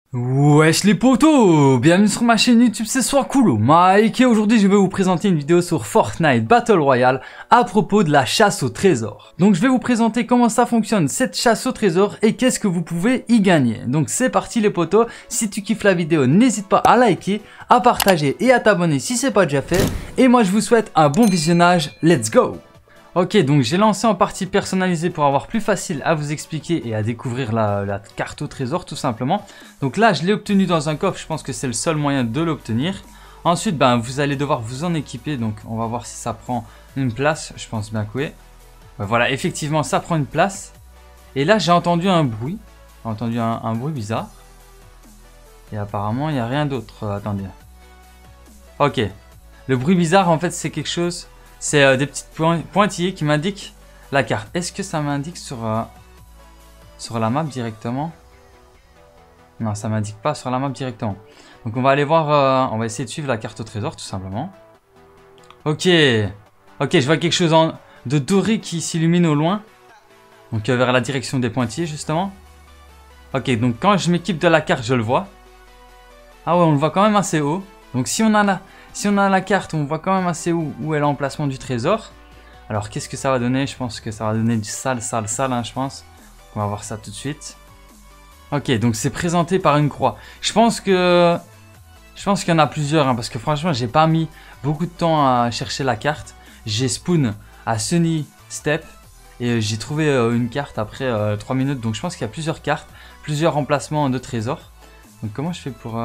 Wesh les potos, bienvenue sur ma chaîne YouTube, c'est Soiscoolo Mike et aujourd'hui je vais vous présenter une vidéo sur Fortnite Battle Royale à propos de la chasse au trésor. Donc je vais vous présenter comment ça fonctionne cette chasse au trésor et qu'est-ce que vous pouvez y gagner. Donc c'est parti les potos, si tu kiffes la vidéo n'hésite pas à liker, à partager et à t'abonner si c'est pas déjà fait. Et moi je vous souhaite un bon visionnage, let's go! Ok, donc j'ai lancé en partie personnalisée pour avoir plus facile à vous expliquer et à découvrir la carte au trésor tout simplement. Donc là, je l'ai obtenu dans un coffre, je pense que c'est le seul moyen de l'obtenir. Ensuite, vous allez devoir vous en équiper, donc on va voir si ça prend une place, je pense bien que oui. Voilà, effectivement, ça prend une place. Et là, j'ai entendu un bruit, un bruit bizarre. Et apparemment, il n'y a rien d'autre, attendez. Ok, le bruit bizarre, en fait, c'est quelque chose... C'est des petites pointillés qui m'indiquent la carte. Est-ce que ça m'indique sur la map directement? Non, ça m'indique pas sur la map directement. Donc on va aller voir, on va essayer de suivre la carte au trésor tout simplement. Ok, ok, je vois quelque chose de doré qui s'illumine au loin. Donc vers la direction des pointillés justement. Ok, donc quand je m'équipe de la carte, je le vois. Ah ouais, on le voit quand même assez haut. Donc si on a la carte, on voit quand même assez où est l'emplacement du trésor. Alors qu'est-ce que ça va donner? Je pense que ça va donner du sale, hein, je pense. On va voir ça tout de suite. Ok, donc c'est présenté par une croix. Je pense qu'il y en a plusieurs, hein, parce que franchement, j'ai pas mis beaucoup de temps à chercher la carte. J'ai spawn à Sunny Step et j'ai trouvé une carte après 3 minutes. Donc je pense qu'il y a plusieurs cartes, plusieurs emplacements de trésors. Donc comment je fais pour...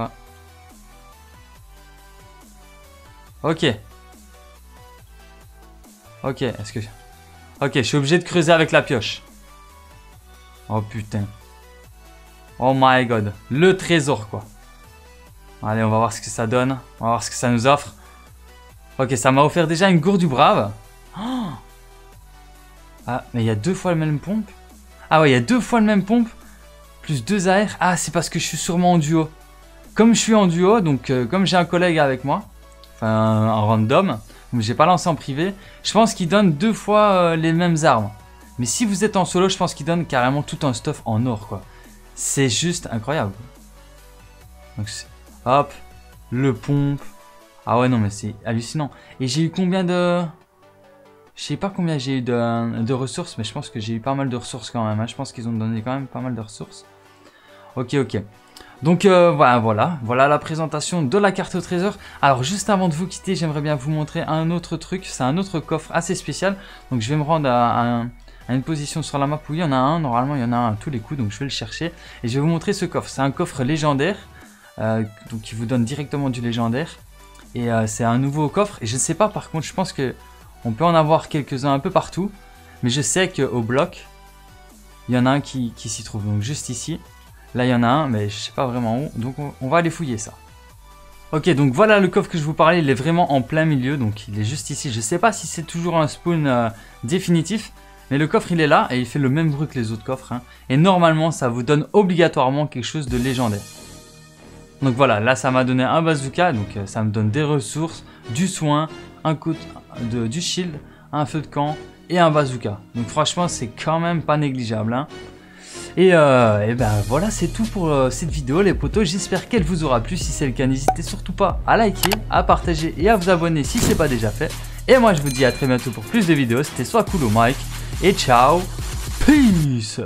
Ok. Ok, est-ce que... Ok, je suis obligé de creuser avec la pioche. Oh putain. Oh my god. Le trésor, quoi. Allez, on va voir ce que ça donne. On va voir ce que ça nous offre. Ok, ça m'a offert déjà une gourde du brave. Oh, ah, mais il y a 2 fois le même pompe. Ah ouais, il y a 2 fois le même pompe. Plus 2 AR. Ah, c'est parce que je suis sûrement en duo. Comme je suis en duo, donc comme j'ai un collègue avec moi... Enfin, un random, donc j'ai pas lancé en privé. Je pense qu'il donne 2 fois les mêmes armes. Mais si vous êtes en solo, je pense qu'il donne carrément tout un stuff en or, quoi. C'est juste incroyable. Donc, hop, le pompe. Ah ouais, non, mais c'est hallucinant. Et j'ai eu combien de... Je sais pas combien j'ai eu de ressources, mais je pense que j'ai eu pas mal de ressources quand même. Hein. Je pense qu'ils ont donné quand même pas mal de ressources. Ok, ok. Donc voilà la présentation de la carte au trésor. Alors juste avant de vous quitter, j'aimerais bien vous montrer un autre truc. C'est un autre coffre assez spécial. Donc je vais me rendre à une position sur la map où il y en a un. Normalement il y en a un à tous les coups, donc je vais le chercher. Et je vais vous montrer ce coffre. C'est un coffre légendaire, donc qui vous donne directement du légendaire. Et c'est un nouveau coffre. Et je ne sais pas, par contre, je pense qu'on peut en avoir quelques-uns un peu partout. Mais je sais qu'au bloc, il y en a un qui s'y trouve. Donc juste ici. Là, il y en a un, mais je sais pas vraiment où. Donc, on va aller fouiller ça. Ok, donc voilà le coffre que je vous parlais. Il est vraiment en plein milieu. Donc, il est juste ici. Je sais pas si c'est toujours un spawn définitif. Mais le coffre, il est là. Et il fait le même bruit que les autres coffres. Hein. Et normalement, ça vous donne obligatoirement quelque chose de légendaire. Donc voilà, là, ça m'a donné un bazooka. Donc, ça me donne des ressources, du soin, du shield, un feu de camp et un bazooka. Donc, franchement, c'est quand même pas négligeable. Hein. Et ben voilà, c'est tout pour cette vidéo les potos, j'espère qu'elle vous aura plu. Si c'est le cas, n'hésitez surtout pas à liker, à partager et à vous abonner si ce n'est pas déjà fait. Et moi je vous dis à très bientôt pour plus de vidéos, c'était Soiscoolo Mike et ciao, peace.